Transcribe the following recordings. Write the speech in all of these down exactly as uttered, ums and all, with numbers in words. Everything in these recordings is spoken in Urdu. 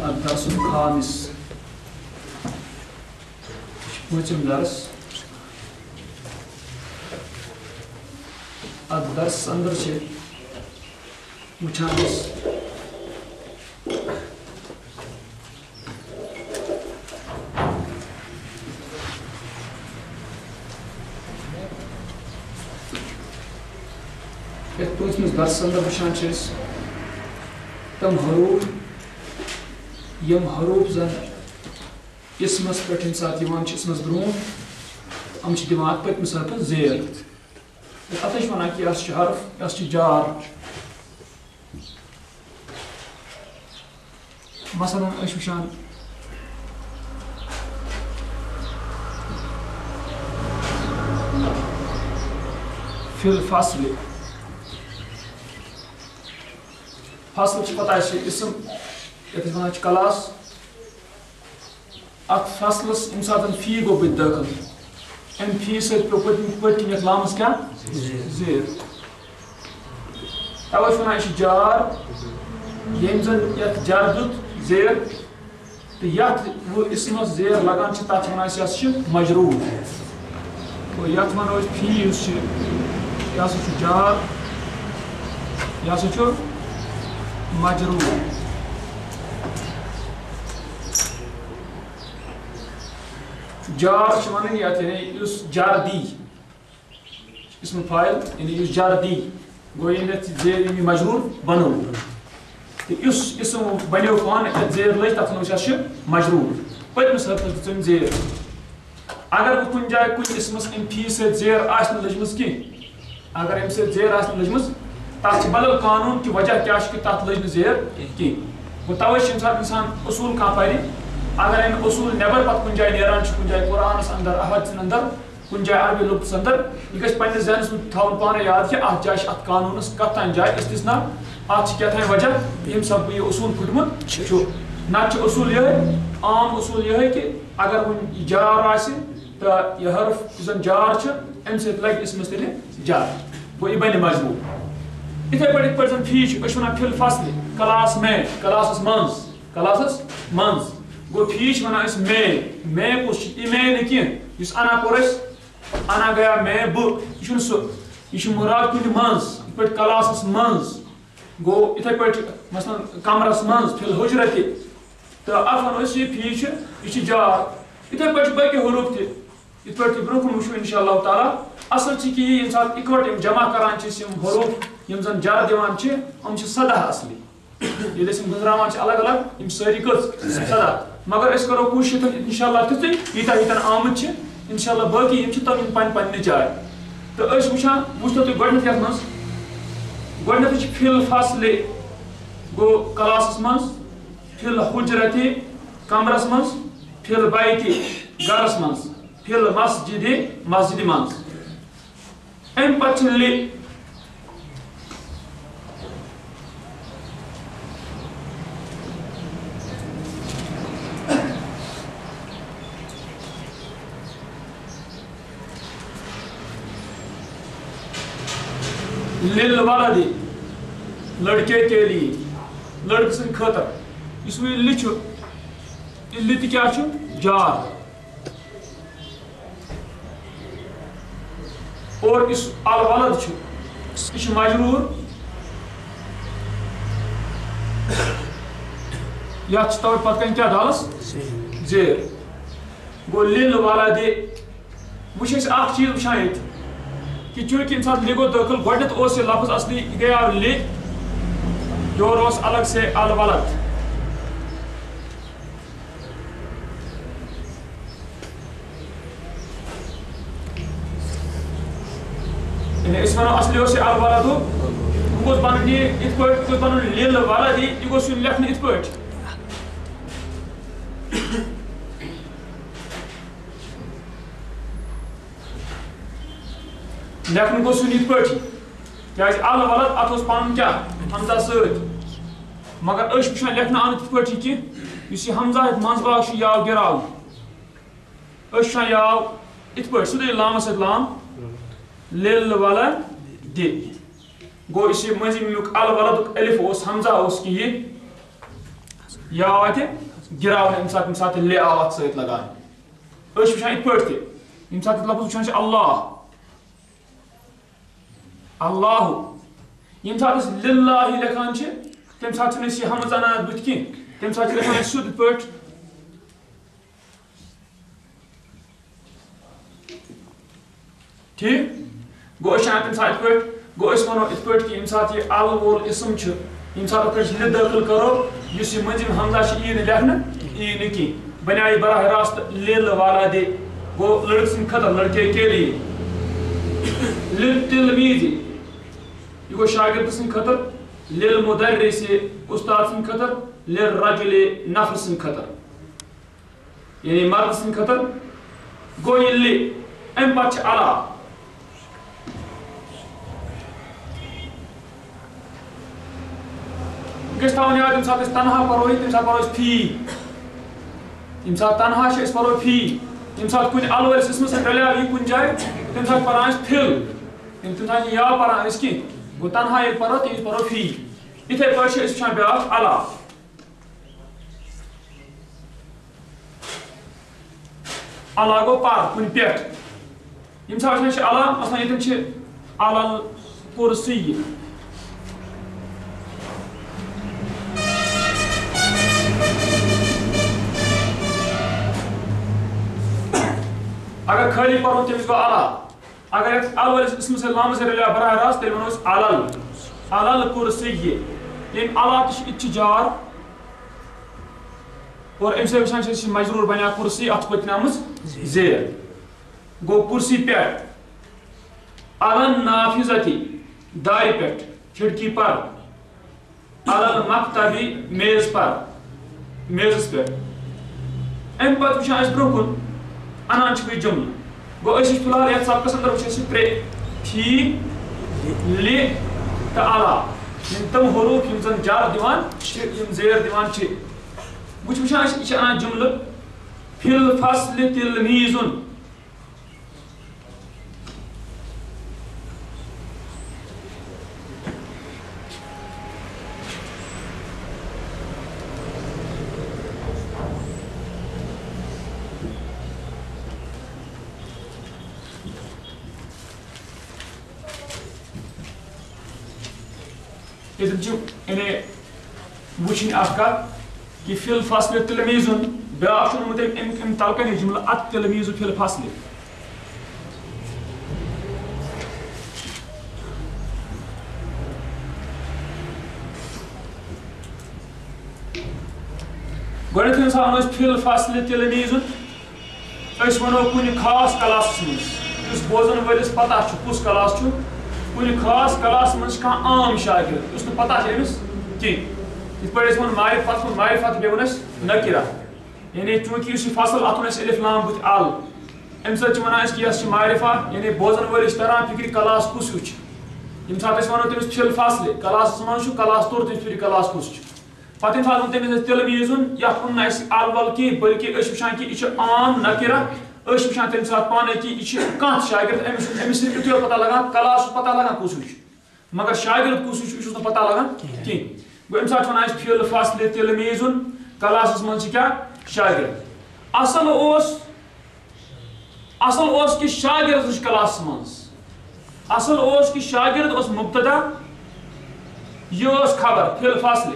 الدرس الخامس پوٗنٛژِم درس اتھ درسس اندر چھِ وٕچھان أسۍ یتھ پوٗنٛژمِس درسس اندر وٕچھان چھِ أسۍ تِم حروٗف یِم حروٗف زن اسمس پٮ۪ٹھ ییٚمہِ ساتہٕ یِوان چھِ اسمس برٛونٛٹھ یِم چھِ دِوان اَتھ پٔتمِس حرفس زیر اتھ چھِ وَنان کہِ یہِ ہسا چھُ حرف یہِ ہسا چھُ جار مثلاً أسۍ وٕچھان فی الفصل فصل چھِ پتہ اَسہِ اسم یتھ أسۍ وَنان چھِ کلاس اتھ فصلس ییٚمہِ ساتہٕ فی گوٚو بٕتھِ دٲخل امہِ فی سۭتۍ پیوٚو پٔتمہِ پٔتۍ کِنۍ یتھ لامس کیٛاہ زیر توے چھِ وَنان یہِ چھُ جار ییٚمۍ زن یتھ جر دیُت زیر تہٕ یتھ اسمس زیر لگان چھِ تتھ چھِ وَنان أسۍ یہِ ہسا چھُ مجروٗر گوٚو یتھ ونو أسۍ فی یُس چھُ یہِ ہسا چھُ جار یہِ ہسا چھُ مجروٗر جار چھِ وَنان یتھ یعنی یُس جر دی اسم فاعل یعنی یُس جر دی گوٚو ییٚمۍ یتھ زیر ییٚمۍ یہِ مجروٗر بنوو تہٕ یُس اسم بنیو پانہٕ یتھ زیر لٔج تتھ وَنو أسۍ ہسا چھُ مجروٗر پٔتمِس حرفس دِژ أمۍ زیر اگر وۄنۍ کُنہِ جایہِ کُنہِ اسمس امہِ فی سۭتۍ زیر آسہِ نہٕ لٔجمٕژ کینٛہہ اگر امہِ سۭتۍ زیر آسہِ نہٕ لٔجمٕژ تتھ چھِ بدل قانوٗن کہِ وجہ کیٛاہ چھُ کہِ تتھ لٔج نہٕ زیر کینٛہہ گوٚو توے چھِ ییٚمہِ ساتہٕ اِنسان اصوٗل کانٛہہ پرِ اگر امہِ اصوٗل نٮ۪بر پتہٕ کُنہِ جایہِ نیران چھُ کُنہِ جایہِ قرآنس اندر احادِثن اندر کُنہِ جایہِ عربی لُغتس اندر یہِ گژھِ پننِس ذہنس منٛز تھاوُن پانے یاد کہِ اتھ جایہِ چھِ اتھ قانوٗنس کتھ تانۍ جایہِ استثنا اتھ چھِ کیٛاہ تانۍ وجہ ییٚمہِ سببہٕ یہِ اصوٗل پھٕٹمُت چھُ نتہٕ چھُ اصوٗل یِہے عام اصوٗل یِہے کہِ اگر وۄنۍ یہِ جار آسہِ تہٕ یہِ حرف یُس زن جار چھُ امہِ سۭتۍ لگہِ اسمس تیٚلہِ جر گوٚو یہِ بنہِ مجروٗر یِتھے پٲٹھۍ یِتھ پٲٹھۍ زن فی چھُ أسۍ چھِ وَنان فی الفصل کلاس میں کلاسس منٛز کلاسس منٛز گوٚو فی چھِ وَنان أسۍ مے مے کُس چھُ یہِ مے نہٕ کینٛہہ یُس انا کوٚر اَسہِ انا گیا مے بہٕ یہِ چھُنہٕ سُہ یہِ چھُ مُراد کُنہِ منٛز یِتھ پٲٹھۍ کلاسس منٛز گوٚو یِتھے پٲٹھۍ مثلاً کمرس منٛز فی الحجرتہِ تہٕ اتھ وَنو أسۍ یہِ فی چھُ یہِ چھُ جار یِتھے پٲٹھۍ چھِ باقٕے حروٗف تہِ یِتھ پٲٹھۍ تہِ برونٛہہ کُن وٕچھو انشاء اللہ تعالیٰ اصل چھِ کہِ ییٚمہِ ساتہٕ اِکوٹہٕ یِم جمع کران چھِ أسۍ یِم حروٗف یِم زن جر دِوان چھِ یِم چھِ سداہ اصلی ییٚلہِ أسۍ یِم گٔنٛزراوان چھِ الگ الگ یِم سٲری کٔژ سداہ مگر أسۍ کرو کوٗشِش انشاء اللہ تِژٕے ییٖتیٛاہ ییٖتٮ۪ن آمٕتۍ چھِ انشاء اللہ باقٕے یِم چھِ تِم یِم پننہِ پننہِ جایہِ تہٕ أسۍ وٕچھان وٕچھتو تُہۍ گۄڈٕنیتھ یتھ منٛز گۄڈٕنیتھٕے چھِ فی الفصلِ گوٚو کلاسس منٛز فی الحجرتہِ کمرس منٛز فی البیتِ گرس منٛز فی المسجدِ مسجدِ منٛز امہِ پتہٕ چھِ لِ لِلولدِ لڑکے کے لیے لڑکہٕ سٕنٛدِ خٲطرٕ یُس وۄنۍ یہِ لِ چھُ یہِ لِ تہِ کیٛاہ چھُ جار اور یُس الولد چھُ یہِ چھُ مجروٗر یتھ چھِ توے پتہٕ کَنۍ کیٛاہ ڈالس زیر گوٚو لِلولدِ وۄنۍ چھِ أسۍ اکھ چیٖز وٕچھان ییٚتہِ کہ چونکہ ییٚمہِ ساتہٕ لِ گوٚو دٲخل گۄڈنیتھ اوس یہِ لفظ اصلی یہِ گٔیاو لِ یورٕ اوس الگ سے الولد یعنی أسۍ وَنو اصلی اوس یہِ الولدُ وۄنۍ گوٚژھ بنُن یہِ یِتھ پٲٹھۍ یہِ گوٚژھ بنُن لِلولدِ یہِ گوٚژھ یُن لیکھنہٕ یِتھ پٲٹھۍ لیکھنہٕ گوٚژھ یُن یِتھ پٲٹھی کیٛازِ الولد اتھ اوس پنُن کیٛاہ حمزہ سۭتۍ مگر أسۍ چھِ وٕچھان لیکھنہٕ آو نہٕ تِتھ پٲٹھی کینٛہہ یُس یہِ حمزہ یتھ منٛز باگ چھُ یہِ آو گِراوُن أسۍ چھِ وٕچھان یہِ آو یِتھ پٲٹھۍ سیوٚدُے لامس سۭتۍ لام لِلولدِ گوٚو یُس یہِ مٔنٛزِم ییٚمیُک الولدُک الف اوس حمزہ اوس کہِ یہِ یا آتے گراؤن اَمہِ ساتہٕ ییٚمہِ ساتہٕ لے آو اَتھ سۭتۍ لگان أسۍ چھِ وٕچھان یِتھ پٲٹھۍ تہِ ییٚمہِ ساتہٕ لفظ وٕچھان چھِ اللہ اللہ ییٚمہِ ساتہٕ أسۍ لِلّٰہِ لیکھان چھِ تَمہِ ساتہٕ چھِنہٕ أسۍ یہِ ہمز اَنان اَتھ بٕتھِ کینٛہہ تَمہِ ساتہٕ چھِ لیکھان أسۍ سیوٚد پٲٹھۍ ٹھیٖک گوٚو أسۍ چھِ اَنان تَمہِ ساتہٕ یِتھ پٲٹھۍ گوٚو أسۍ وَنو یِتھ پٲٹھۍ کہِ ییٚمہِ ساتہٕ یہِ ال وول اِسم چھُ ییٚمہِ ساتہٕ اَتھ أسۍ لِ دٲخل کَرو یُس یہِ مٔنٛزِم ہمزا چھِ یی نہٕ لیکھنہٕ یی نہٕ کینٛہہ بَنیٛو یہِ براہ راست لِل والا دے گوٚو لٔڑکہٕ سٕنٛدِ خٲطرٕ لٔڑکے کے لیے لِل تِلمیٖزِ یہِ گوٚو شاگِرد سٕنٛدِ خٲطرٕ لِل مُدرِسِ اُستاد سٕنٛدِ خٲطرٕ لِل رجُلِ نفر سٕنٛدِ خٲطرٕ یعنی مرد سٕنٛدِ خٲطرٕ گوٚو یہِ لِ اَمہِ پتہٕ چھِ علا گژھِ تھاوُن یاد ییٚمہِ ساتہٕ أسۍ تنہا پرو یہِ تَمہِ ساتہٕ پرو أسۍ فی ییٚمہِ ساتہٕ تنہا چھِ أسۍ پرو فی ییٚمہِ ساتہٕ کُنہِ الہٕ وٲلِس اِسمَس سۭتۍ رلیو یہِ کُنہِ جایہِ تَمہِ ساتہٕ پران أسۍ فِل تَمہِ ساتہٕ چھِ یا پران أسۍ کینٛہہ گوٚو تنہا ییٚلہِ پرو تَمہِ وِزِ پرو فی یِتھَے پٲٹھۍ چھِ أسۍ وٕچھان بیٛاکھ علا علا گوٚو پر کُنہِ پٮ۪ٹھ ییٚمہِ ساتہٕ وٕچھان چھِ علا مثلاً ییٚتٮ۪ن چھِ علل کُرسی اگر خٲلی پرو تٔمِس گوٚو علا اگر یَتھ الہٕ وٲلِس اِسمہٕ سۭتۍ لامہٕ سۭتۍ رلیو براہ راست تیٚلہِ وَنو أسۍ علل علل کُرسی ییٚمہِ علا تہِ چھِ یہِ تہِ چھِ جار اور اَمہِ سۭتۍ وٕچھان چھِ أسۍ یہِ مجروٗر بنیٛو کُرسی اَتھ پٔتۍ کِنۍ آمٕژ زیر گوٚو کُرسی پٮ۪ٹھ علن نافِظتی دارِ پٮ۪ٹھ کھِڑکی پر علل مکتبی میز پر میزَس پٮ۪ٹھ اَمہِ پتہٕ وٕچھان أسۍ برٛونٛہہ کُن اَنان چھِ أسۍ جُملہٕ گوٚو أسۍ چھِ فِلحال یَتھ سبقس انٛدر وٕچھ اَسہِ ترٛےٚ فی لِ تہٕ علا یِم تِم حروٗف یِم زن جر دِوان چھِ یِم زیر دِوان چھِ وۄنۍ چھِ وٕچھان أسۍ یہِ چھِ اَنان جُملہٕ فِی الفصلِ تِلمیٖزُن ییٚتٮ۪ن چھِ یعنی وٕچھِنۍ اکھ کتھ کہِ فِی الفصلِ تِلمیٖزُن بیٛاکھ چھُ اوٚنمُت أمۍ اَمہِ اَمہِ تلہٕ کَنہِ یہِ جُملہٕ اَتھ تِلمیٖزُ فِی الفصلِ گۄڈٕنیتھٕے ییٚمہِ ساتہٕ وَنو أسۍ فِی الفصلِ تِلمیٖزُن أسۍ وَنو کُنہِ خاص کلاسس منٛز یُس بوزن وٲلِس پتہ چھُ کُس کلاس چھُ کُنہِ خاص کلاسس منٛز چھُ کانٛہہ عام شاگرد یُس نہٕ پتہ چھُ أمِس کینٛہہ یِتھ پٲٹھۍ اَسہِ ووٚن معرفت ووٚن معرفت بیٚیہِ ووٚن اَسہِ نکرہ یعنی چوٗنٛکہِ یُس یہِ فصل اتھ ووٚن اَسہِ الف لام بٕتھِ ال اَمہِ سۭتۍ چھِ وَنان أسۍ کہِ یۄس چھِ معرفہ یعنی بوزن وٲلِس چھِ تران فِکرِ کلاس کُس ہیوٗ چھُ ییٚمہِ ساتہٕ أسۍ وَنو تٔمِس فِی الفصلِ کلاسس منٛز چھُ کلاس توٚر تٔمِس فِکرِ کلاس کُس چھُ پتہٕ ییٚمہِ ساتہٕ ووٚن تٔمِس اَسہِ تِلمیٖزُن یتھ ووٚن نہٕ اَسہِ ال ول کینٛہہ بٔلکہِ أسۍ چھِ وٕچھان کہِ یہِ چھُ عام نکرہ أسۍ چھِ وٕچھان تَمہِ ساتہٕ پانے کہِ یہِ چھُ کانٛہہ شاگرد أمِس چھُنہٕ أمِس چھُنہٕ یُتُے یوت پتہ لگان کلاس چھُ پتہ لگان کُس ہیوٗ چھُ مگر شاگرد کُس ہیوٗ چھُ یہِ چھُس نہٕ پتہ لگان کینٛہہ گوٚو اَمہِ ساتہٕ چھِ وَنان أسۍ فِی الفصلِ تِلمیٖزُن کلاسس منٛز چھِ کیٛاہ شاگرد اصل اوس اصل اوس کہِ شاگرد چھُ کلاسس منٛز اصل اوس کہِ شاگرد اوس مُبتدا یہِ ٲس خبر فِی الفصلِ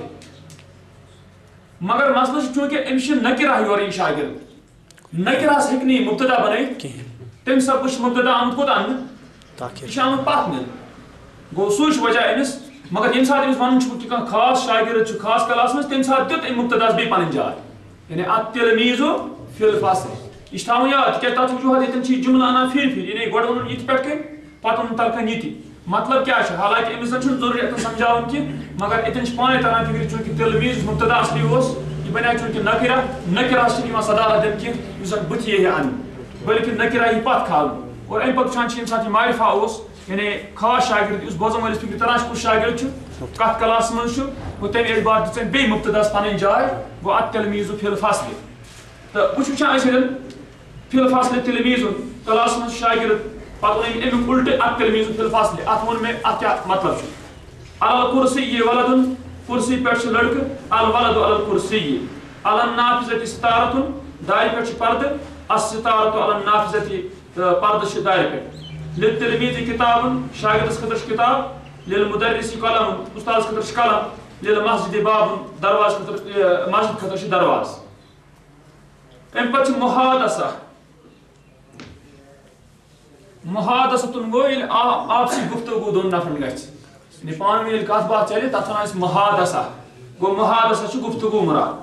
مگر مسلہٕ چھُ چوٗنٛکہِ أمِس چھِ نکرہ یورٕ یہِ شاگرد نکرہس ہیٚکہِ نہٕ یہِ مُبتدا بنٲیِتھ تَمہِ سببہٕ چھُ مُبتدا آمُت کوٚت اَننہٕ یہِ چھُ آمُت پتھ نِنہٕ گوٚو سُے چھُ وجہ أمِس مگر ییٚمہِ ساتہٕ أمِس وَنُن چھُ کہِ کانٛہہ خاص شاگرد چھُ خاص کلاس منٛز تَمہِ ساتہٕ دیُت أمۍ مُبتداہس بیٚیہِ پنٕنۍ جاے یعنی اتھ تِلمیٖزُ فِی الفصلِ یہِ چھُ تھاوُن یاد تِکیٛازِ تتھ چھُ وجوٗہات ییٚتٮ۪ن چھِ یہِ جُملہٕ انان پھِرِ پھِرِ یعنی گۄڈٕ ووٚنُن یِتھ پٲٹھۍ کٔنۍ پتہٕ ووٚنُن تلہٕ کَنۍ یِتہِ مطلب کیٛاہ چھُ حالانکہِ أمِس زن چھُنہٕ ضروٗری اَتٮ۪ن سمجھاوُن کینٛہہ مگر اَتٮ۪ن چھِ پانے تران فِکرِ چوٗنٛکہِ تِلمیٖز یُس مُبتدا اصلی اوس یہِ بنیٛو چوٗنٛکہِ نکرہ نکرہس چھِنہٕ یِوان صدارت دِنہٕ کینٛہہ یُس زن بٕتھِ ییہِ ہا اَننہٕ بٔلکہِ نکرہ یی پتھ کھالنہٕ اور اَمہِ پتہٕ وٕچھان چھِ ییٚمہِ ساتہٕ یہِ معرفہ اوس یعنی خاص شاگرد یُس بوزن وٲلِس فِکرِ تران چھُ کُس شاگرد چھُ کتھ کلاسس منٛز چھُ گوٚو تَمہِ اعتبار دِژ أمۍ بیٚیہِ مُبتداہس پنٕنۍ جاے گوٚو اتھ تِلمیٖزُ فِی الفصلِ تہٕ وۄنۍ چھِ وٕچھان أسۍ ییٚتٮ۪ن فِی الفصلِ تِلمیٖزُن کلاسس منٛز چھُ شاگرد پتہٕ ووٚن أمۍ امیُک اُلٹہٕ اتھ تِلمیٖزُ فِی الفصلِ اتھ ووٚن مےٚ اتھ کیٛاہ مطلب چھُ علل کُرسی یہِ ولدُن کرسی پہ لڑکہ الولد علی الکرسی علی النافذۃ ستارۃ دارِ پہ پردہ الستارۃ علی النافذۃ پردہ دارِ پہ للتلمیذ کتاب شاگردس خطر کتاب للمدرس قلم استاد خطر قلم للمسجد باب دروازہ خطر مسجد خطر دروازہ ام پتہ محادثہ محادثتن گو یل آپسی گفتگو دون نفرن گژھِ یعنی پان ؤنۍ ییٚلہِ کتھ باتھ چلہِ تتھ ونان أسۍ محادثہ گو محادثہ چھُ گفتگو مراد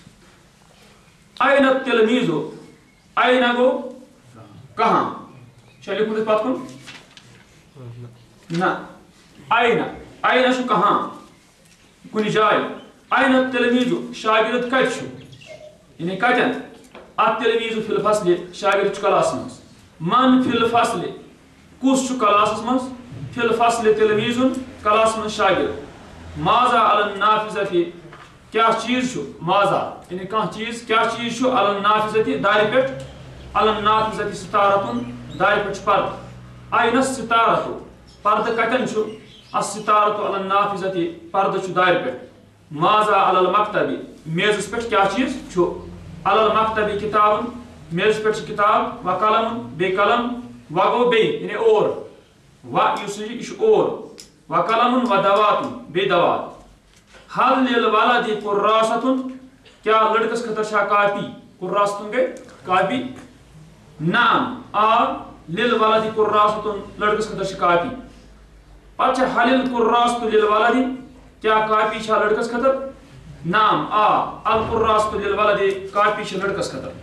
این التلمیذ این گو کہاں چھا لیکھمُت پتھ کُن نہ این این چھُ کہاں کُنہِ جایہِ این التلمیذ شاگرد کتہِ چھُ یعنی کتٮ۪ن التلمیذ فی الفصل شاگرد چھُ کلاسس منٛز من فی الفصل کس چھُ کلاسس منٛز فی الفصل تلمیذ کلاس منٛز شاگرد ماذا علی النافذۃ کیا چیز چھُ ماذا یعنی کانٛہہ چیز کیا چیز چھُ علی النافذۃ دارِ پٮ۪ٹھ علی النافذۃ ستارۃ دارِ پٮ۪ٹھ چھُ پردٕ این الستارۃ پردٕ کتٮ۪ن چھُ الستارۃ علی النافذۃ پردٕ چھُ دارِ پٮ۪ٹھ ماذا علی المکتب میزس پٮ۪ٹھ کیا چیز چھُ علی المکتب کتاب میزس پٮ۪ٹھ چھِ کتاب و قلم بیٚیہِ قلم و گوٚو بیٚیہِ یعنی اور و یُس یہِ چھُ اور و قلم و دوات بیٚیہِ دوات حل للولد قراصۃ کیا لڑکس خطر چھا کاپی قراصۃ گٔے کاپی نعم آ للولد قراصۃ لڑکس خطر چھِ کاپی پتہٕ چھِ حل القراصۃ للولد کیا کاپی چھا لڑکس خطر نعم آ القراصۃ للولد کاپی چھِ لڑکس خطر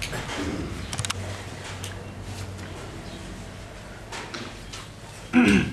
Mm-hmm.